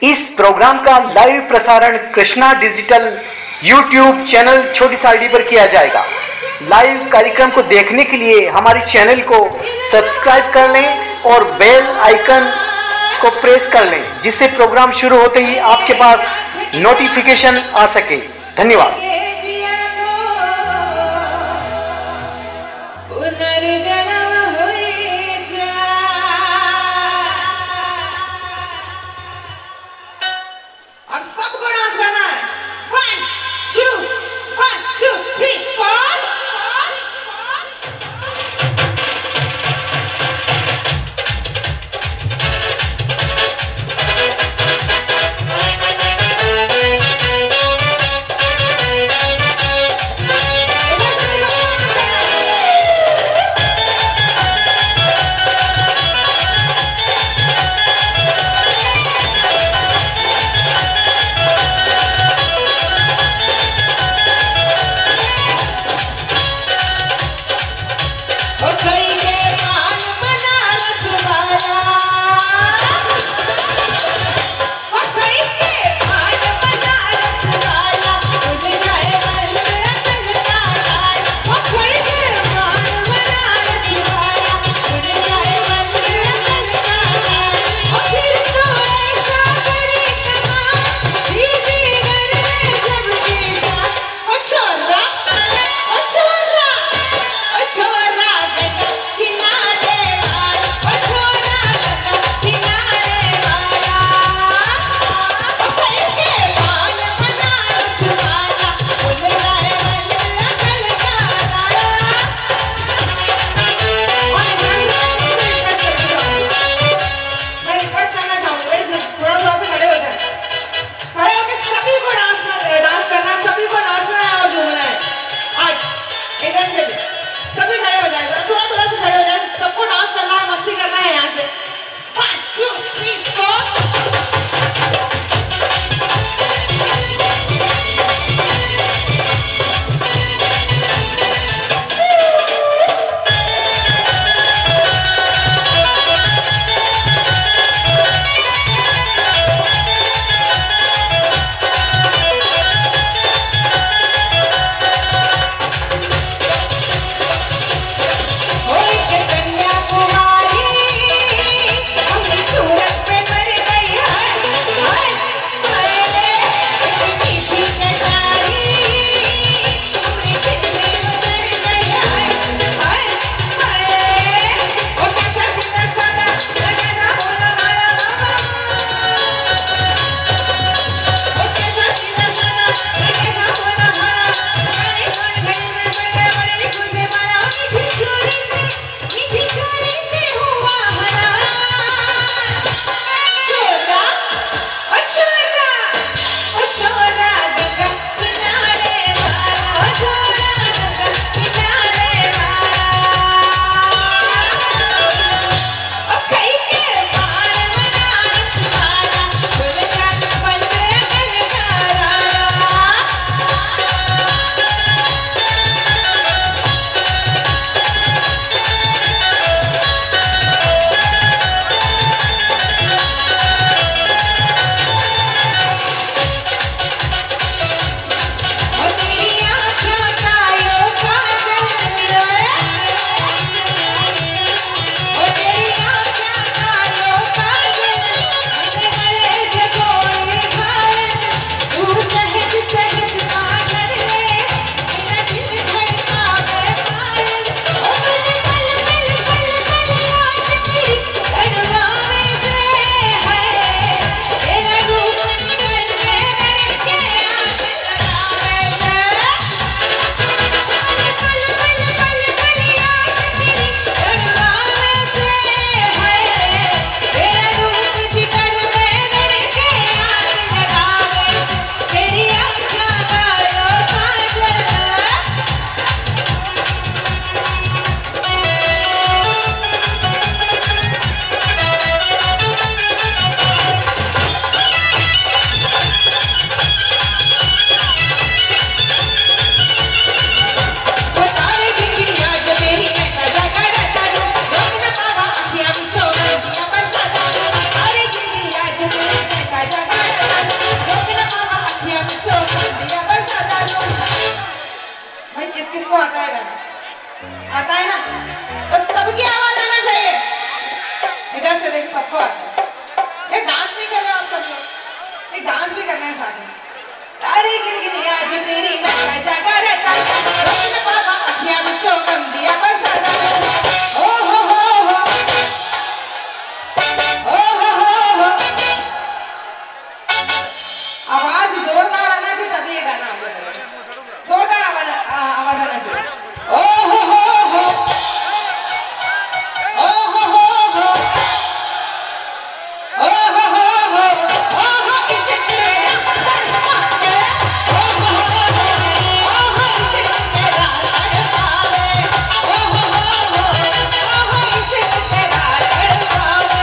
इस प्रोग्राम का लाइव प्रसारण कृष्णा डिजिटल यूट्यूब चैनल छोटी सारडी पर किया जाएगा। लाइव कार्यक्रम को देखने के लिए हमारे चैनल को सब्सक्राइब कर लें और बेल आइकन को प्रेस कर लें, जिससे प्रोग्राम शुरू होते ही आपके पास नोटिफिकेशन आ सके। धन्यवाद। किसको आता है गाना? आता है ना? तो सबकी आवाज आना चाहिए। इधर से देखो, सबको आता है। ये डांस नहीं कर रहे आप सब लोग? ये डांस भी करना है साथ में। तारे गिरगिटिया जो तेरी मैं जागा रहता, रोशन बाबा अखियां बिचो कम दिया बरसाता। ओ हो हो हो, ओ हो हो। आवाज जोरदार आना चाहिए तभी ये गाना आगे बढ़ेगा। जोरदार आवाज आना चाहिए। ओ हो हो हो, ओ हो हो हो, ओ हो हो हो, ओ हो इश्क तेरा तड़पावे, ओ हो इश्क तेरा तड़पावे, ओ हो इश्क तेरा तड़पावे।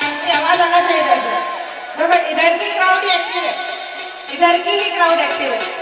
इधर की ही क्राउड एक्टिव है।